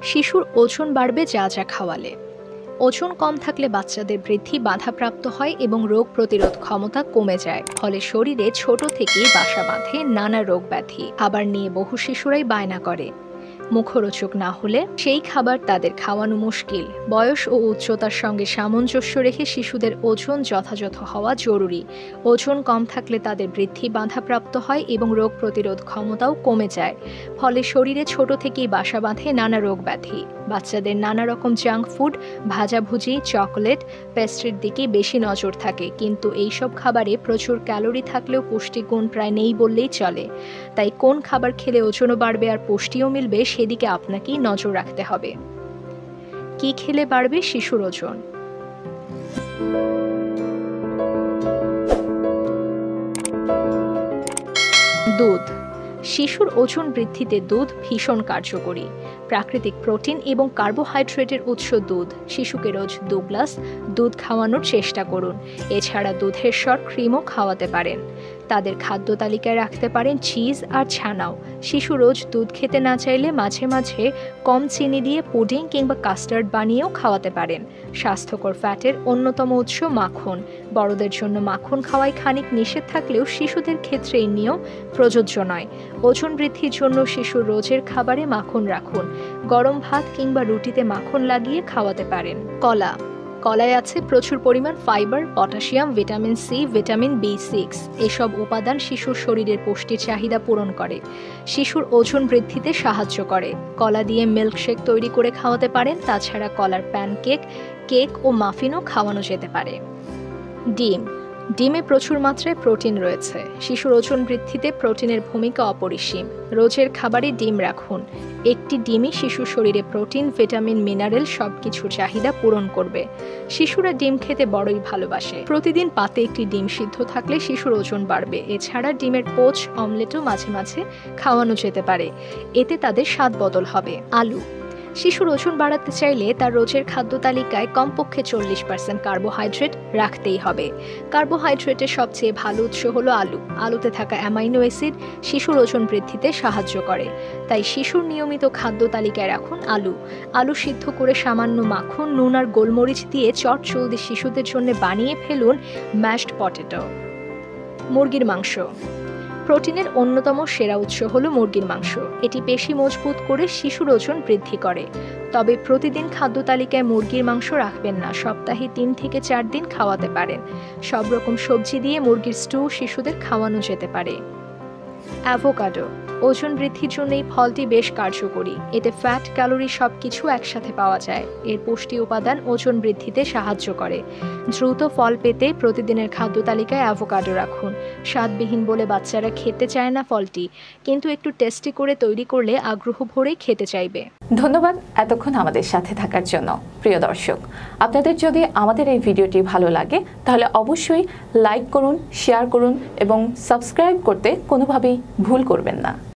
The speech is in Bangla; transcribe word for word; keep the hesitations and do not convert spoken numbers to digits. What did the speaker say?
শিশুর ওজন বাড়বে যা যা খাওয়ালে। ওজন কম থাকলে বাচ্চাদের বৃদ্ধি বাধাপ্রাপ্ত হয় এবং রোগ প্রতিরোধ ক্ষমতা কমে যায়, ফলে শরীরে ছোট থেকেই বাসা বাঁধে নানা রোগ ব্যাধি। খাবার নিয়ে বহু শিশুরাই বায়না করে, মুখরোচক না হলে সেই খাবার তাদের খাওয়ানো মুশকিল। বয়স ও উচ্চতার সঙ্গে সামঞ্জস্য রেখে শিশুদের ওজন যথাযথ হওয়া জরুরি। ওজন কম থাকলে তাদের বৃদ্ধি বাধাপ্রাপ্ত হয় এবং রোগ প্রতিরোধ ক্ষমতাও কমে যায়, ফলে শরীরে ছোট থেকেই বাসা বাঁধে নানা রোগ ব্যাধি। বাচ্চাদের নানা রকম জাঙ্ক ফুড, ভাজাভুজি, চকোলেট, পেস্ট্রির দিকে বেশি নজর থাকে, কিন্তু এইসব খাবারে প্রচুর ক্যালোরি থাকলেও পুষ্টিগুণ প্রায় নেই বললেই চলে। তাই কোন খাবার খেলে ওজনও বাড়বে আর পুষ্টিও মিলবে সেদিকে আপনাকেই নজর রাখতে হবে। কি খেলে বাড়বে শিশুর ওজন? দুধ। শিশুর ওজন বৃদ্ধিতে দুধ ভীষণ কার্যকরী। প্রাকৃতিক প্রোটিন এবং কার্বোহাইড্রেটের উৎস দুধ। শিশুকে রোজ দু গ্লাস দুধ খাওয়ানোর চেষ্টা করুন। এছাড়া দুধের স্বর ক্রিমও খাওয়াতে পারেন। তাদের খাদ্য তালিকায় রাখতে পারেন চিজ আর ছানাও। শিশু রোজ দুধ খেতে না চাইলে মাঝে মাঝে কম চিনি দিয়ে পুডিং কিংবা কাস্টার্ড বানিয়েও খাওয়াতে পারেন। স্বাস্থ্যকর ফ্যাটের অন্যতম উৎস মাখন। বড়দের জন্য মাখন খাওয়াই খানিক নিষেধ থাকলেও শিশুদের ক্ষেত্রে এই নিয়ম প্রযোজ্য নয়। ওজন বৃদ্ধির জন্য শিশুর রোজের খাবারে মাখন রাখুন। গরম ভাত কিংবা রুটিতে মাখন লাগিয়ে খাওয়াতে পারেন। কলা। কলায় আছে প্রচুর পরিমাণ fibre, potassium, vitamin C, vitamin B six. এসব উপাদান শিশুর শরীরের পুষ্টির চাহিদা পূরণ করে, শিশুর ওজন বৃদ্ধিতে সাহায্য করে। কলা দিয়ে মিল্কশেক তৈরি করে খাওয়াতে পারেন। তাছাড়া কলার প্যানকেক, কেক ও মাফিনও খাওয়ানো যেতে পারে। ডিম। ডিমে প্রচুর মাত্রায় প্রোটিন রয়েছে। শিশুর ওজন বৃদ্ধিতে প্রোটিনের ভূমিকা অপরিসীম। রোজের খাবারে ডিম রাখুন। একটি ডিমই শিশুর শরীরে প্রোটিন, ভিটামিন, মিনারেল সবকিছুর চাহিদা পূরণ করবে। শিশুরা ডিম খেতে বড়ই ভালোবাসে। প্রতিদিন পাতে একটি ডিম সিদ্ধ থাকলে শিশুর ওজন বাড়বে। এছাড়া ডিমের পোচ, অমলেটও মাঝে মাঝে খাওয়ানো যেতে পারে, এতে তাদের স্বাদ বদল হবে। আলু। শিশুর ওজন বাড়াতে চাইলে তার রোজের খাদ্য তালিকায় কমপক্ষে চল্লিশ পার্সেন্ট কার্বোহাইড্রেট রাখতেই হবে। কার্বোহাইড্রেটের সবচেয়ে ভালো উৎস হলো আলু। আলুতে থাকা অ্যামাইনো অ্যাসিড শিশুর ওজন বৃদ্ধিতে সাহায্য করে। তাই শিশুর নিয়মিত খাদ্য তালিকায় রাখুন আলু। আলু সিদ্ধ করে সামান্য মাখন, নুন আর গোলমরিচ দিয়ে চটজলদি শিশুদের জন্য বানিয়ে ফেলুন ম্যাশড পটেটো। মুরগির মাংস। প্রোটিনের অন্যতম সেরা উৎস হলো মুরগির মাংস। এটি পেশি মজবুত করে শিশুর ওজন বৃদ্ধি করে। তবে প্রতিদিন খাদ্য তালিকায় মুরগির মাংস রাখবেন না। সপ্তাহে তিন থেকে চার দিন খাওয়াতে পারেন। সব রকম সবজি দিয়ে মুরগির স্টু শিশুদের খাওয়ানো যেতে পারে। অ্যাভোকাডো। ওজন বৃদ্ধির জন্য এই ফলটি বেশ কার্যকরী। এতে ফ্যাট, ক্যালোরি সবকিছু একসাথে পাওয়া যায়। এর পুষ্টি উপাদান ওজন বৃদ্ধিতে সাহায্য করে। দ্রুত ফল পেতে প্রতিদিনের খাদ্য তালিকায় অ্যাভোকাডো রাখুন। স্বাদবিহীন বলে বাচ্চারা খেতে চায় না ফলটি, কিন্তু একটু টেস্টি করে তৈরি করলে আগ্রহ ভরেই খেতে চাইবে। ধন্যবাদ এতক্ষণ আমাদের সাথে থাকার জন্য। প্রিয় দর্শক, আপনাদের যদি আমাদের এই ভিডিওটি ভালো লাগে তাহলে অবশ্যই লাইক করুন, শেয়ার করুন এবং সাবস্ক্রাইব করতে কোনোভাবেই ভুল করবেন না।